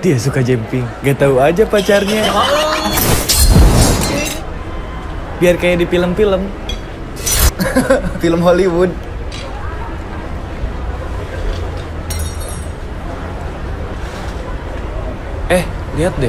Dia suka jemping, gak tahu aja pacarnya. Biar kayak di film-film. Film Hollywood. Lihat deh.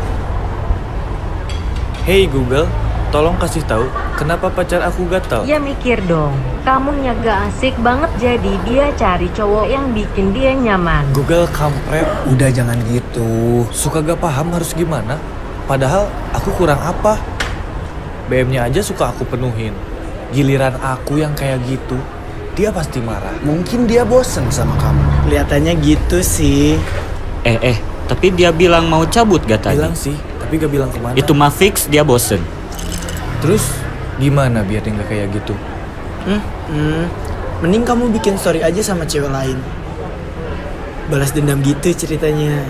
Hey Google, tolong kasih tahu kenapa pacar aku gatal. Ya mikir dong, kamunya gak asik banget jadi dia cari cowok yang bikin dia nyaman. Google kampret, udah jangan gitu. Suka gak paham harus gimana? Padahal aku kurang apa? BM-nya aja suka aku penuhin. Giliran aku yang kayak gitu, dia pasti marah. Mungkin dia bosen sama kamu. Kelihatannya gitu sih. Tapi dia bilang mau cabut gak tadi? Bilang sih, tapi gak bilang kemana. Itu mah fix dia bosen. Terus gimana biar dia gak kayak gitu? Mending kamu bikin story aja sama cewek lain. Balas dendam gitu ceritanya.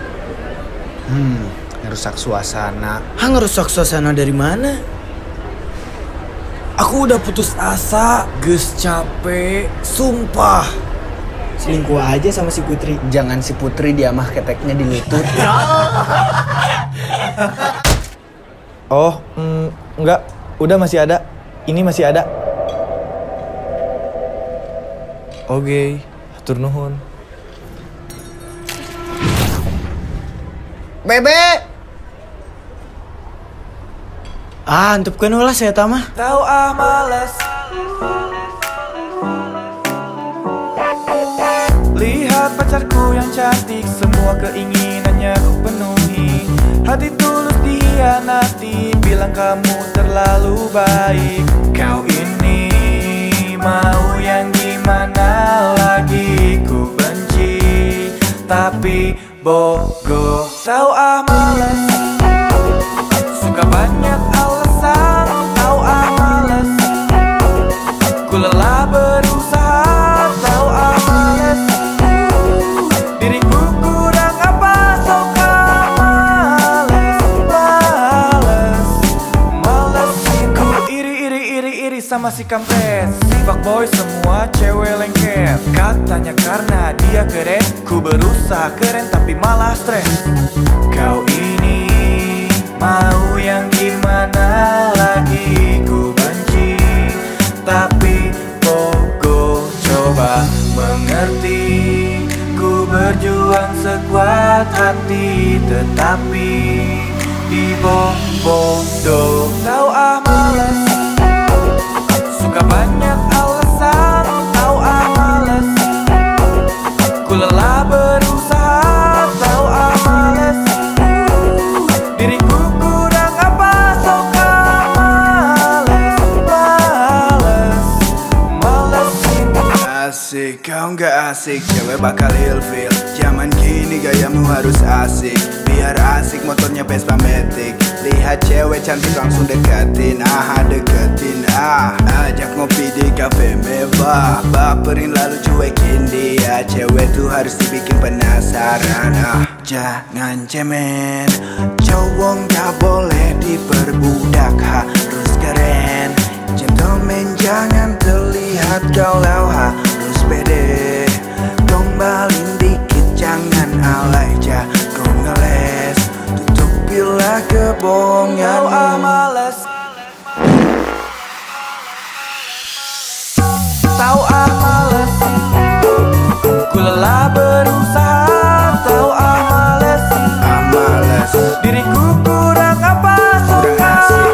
Ngerusak suasana. Ngerusak suasana dari mana? Aku udah putus asa, geus capek, sumpah. Selingkuh aja sama si Putri. Jangan si Putri, dia mah keteknya di lutut. Oh, enggak. Udah masih ada. Ini masih ada. Oke, hatur nuhun. Bebe! Antepkeun ulah saya tamah. Tahu males. Lihat pacarku yang cantik, semua keinginannya ku penuhi. Hati tulus dihianati, bilang kamu terlalu baik. Kau ini mau yang gimana lagi, ku benci tapi bogoh. Tahu males, suka banyak alasan. Tahu males, ku lelah berusaha. Tahu males, diriku kurang apa, suka malesin. Ku iri sama si kampret, si fuckboy semua cewek lengket. Katanya karena dia keren, ku berusaha keren tapi malah stres. Kau ini mau yang gimana lagi, ku benci tapi bogoh. Coba mengerti, ku berjuang sekuat hati, tetapi dibodoh. Tahu males, suka banyak alasan. Tahu males, ku lelah berusaha. Tahu males, diriku kurang apa, suka malesin. Asik, kau nggak asik, cewek bakal ilfil. Zaman kini gayamu harus asik, biar asik motornya Vespa Matic. Lihat cewek cantik langsung deketin, deketin, ajak ngopi di kafe mewah. Baperin lalu cuekin dia, cewek tuh harus dibikin penasaran. Jangan cemen, cowok nggak boleh diperbudak, harus keren. Gentleman jangan terlihat galau, harus pede. Gombalin dikit jangan alay, jago ngeles. Tutupilah kebohongan. Tahu males, tahu males, ku lelah berusaha. Tahu males, diriku kurang apa, suka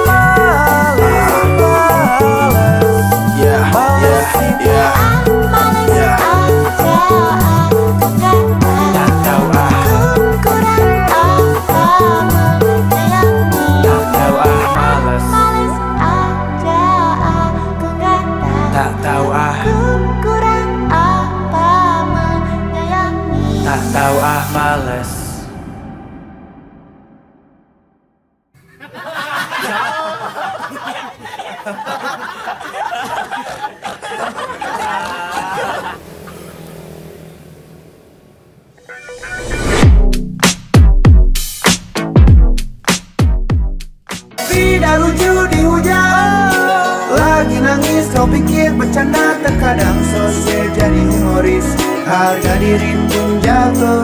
males. Tidak lucu di hujan, lagi nangis kau pikir bercanda, terkadang sosial jadi humoris. Harga diri pun jatuh.